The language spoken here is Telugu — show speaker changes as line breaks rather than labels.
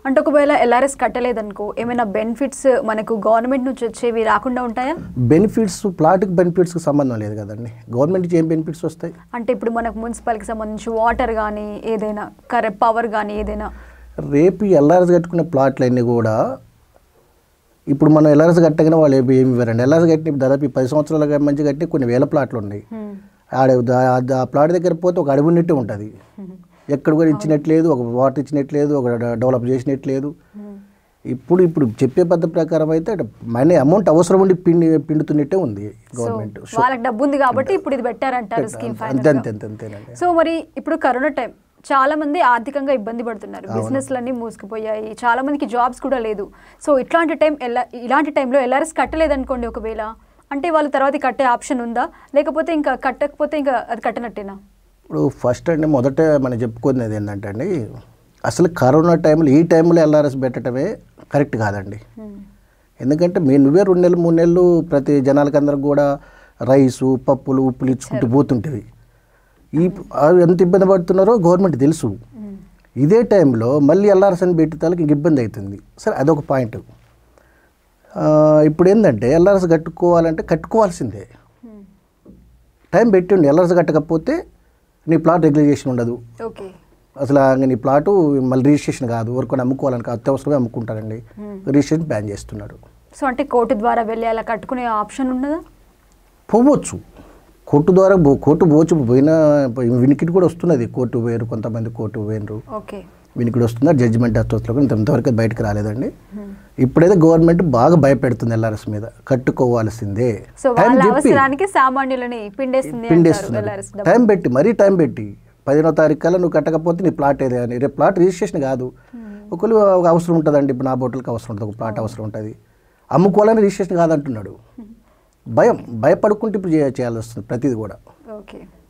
అంటే ఒకవేళ ఎల్ఆర్ఎస్ కట్టలేదనుకో ఏమైనా బెనిఫిట్స్ మనకు గవర్నమెంట్ నుంచి వచ్చేవి రాకుండా ఉంటాయా?
బెనిఫిట్స్ ప్లాట్కి బెనిఫిట్స్కి సంబంధం లేదు కదండి, గవర్నమెంట్ నుంచి ఏం బెనిఫిట్స్ వస్తాయి?
అంటే ఇప్పుడు మనకు మున్సిపల్కి సంబంధించి వాటర్ కానీ ఏదైనా పవర్ కానీ ఏదైనా
రేపు ఎల్ఆర్ఎస్ కట్టుకునే ప్లాట్లు అన్నీ కూడా ఇప్పుడు మనం ఎల్ఆర్ఎస్ కట్టగానే వాళ్ళు ఏమి ఇవ్వరండి. ఎల్ఆర్ఎస్ కట్టిన దాదాపు 10 సంవత్సరాల మంచి కట్టి కొన్ని వేల ప్లాట్లు ఉన్నాయి. ఆ ప్లాట్ దగ్గర పోతే ఒక అడవి ఉన్నట్టే ఉంటుంది, ఎక్కడ కూడా ఇచ్చినట్లేదు, ఒక వాటర్ ఇచ్చినట్లేదు, ఒక డెవలప్ చేసినట్లేదు. ఇప్పుడు చెప్పే పద్ధతి ప్రకారం అయితే మనీ అమౌంట్ అవసరం ఉండి పిండుతున్నట్టే ఉంది గవర్నమెంట్.
వాళ్ళకి డబ్బు ఉంది కాబట్టి ఇప్పుడు ఇది పెట్టారంటారు స్కీమ్.
అంతేనండి.
సో మరి ఇప్పుడు కరోనా టైం చాలా మంది ఆర్థికంగా ఇబ్బంది పడుతున్నారు, బిజినెస్లన్నీ మూసుకుపోయాయి, చాలా మందికి జాబ్స్ కూడా లేదు. సో ఇలాంటి టైంలో ఎల్ఆర్ఎస్ కట్టలేదనుకోండి ఒకవేళ, అంటే వాళ్ళు తర్వాత కట్టే ఆప్షన్ ఉందా, లేకపోతే ఇంకా కట్టకపోతే ఇంకా అది కట్టనట్టేనా?
ఇప్పుడు ఫస్ట్ అండి మొదట మనం చెప్పుకునేది ఏంటంటే అండి, అసలు కరోనా టైంలో ఈ టైంలో ఎల్ఆర్ఎస్ పెట్టడమే కరెక్ట్ కాదండి. ఎందుకంటే నువ్వే 2 నెలలు 3 నెలలు ప్రతి జనాలకి అందరికి కూడా రైసు పప్పులు ఉప్పులు ఇచ్చుకుంటూ పోతుంటేవి. ఎంత ఇబ్బంది పడుతున్నారో గవర్నమెంట్ తెలుసు. ఇదే టైంలో మళ్ళీ ఎల్ఆర్ఎస్ అని పెట్టి తలకి ఇంక ఇబ్బంది అవుతుంది. సరే అదొక పాయింట్. ఇప్పుడు ఏంటంటే ఎల్ఆర్ఎస్ కట్టుకోవాలంటే కట్టుకోవాల్సిందే, టైం పెట్టండి. ఎల్ఆర్ఎస్ కట్టకపోతే నీ ప్లాట్ రెగ్యులరైజేషన్ ఉండదు. అసలు నీ ప్లాటు మళ్ళీ రిజిస్ట్రేషన్ కాదు, ఎవరికొని అమ్ముకోవాలని అత్యవసరమే అమ్ముకుంటారండి, రిజిస్ట్రేషన్ బ్యాన్ చేస్తున్నాడు.
సో అంటే కోర్టు ద్వారా వెళ్ళి అలా కట్టుకునే ఆప్షన్ ఉన్నదా?
పోవచ్చు, కోర్టు ద్వారా కోర్టు పోవచ్చు. వినికిడి కూడా వస్తున్నది, కోర్టు వేరు, కొంతమంది కోర్టు వేరు, వినికిడి వస్తున్నారు, జడ్జిమెంట్ వస్తుంది. ఇంతవరకు బయటకు రాలేదండి. ఇప్పుడైతే గవర్నమెంట్ బాగా భయపెడుతుంది ఎల్ఆర్ఎస్ మీద, కట్టుకోవాల్సిందే పిండేస్తుంది. టైం పెట్టి మరీ టైం పెట్టి 15వ తారీఖు కల్లా నువ్వు కట్టకపోతే నీ ప్లాట్ ఏదే అని, రేపు ప్లాట్ రిజిస్ట్రేషన్ కాదు, ఒకళ్ళు అవసరం ఉంటుందండి. ఇప్పుడు నా బోట్లకి అవసరం ఉంటుంది, ఒక ప్లాట్ అవసరం ఉంటుంది, అమ్ముకోవాలని రిజిస్ట్రేషన్ కాదంటున్నాడు. భయపడుకుంటే ఇప్పుడు చేయాల్సి వస్తుంది ప్రతిదీ కూడా.
ఓకే.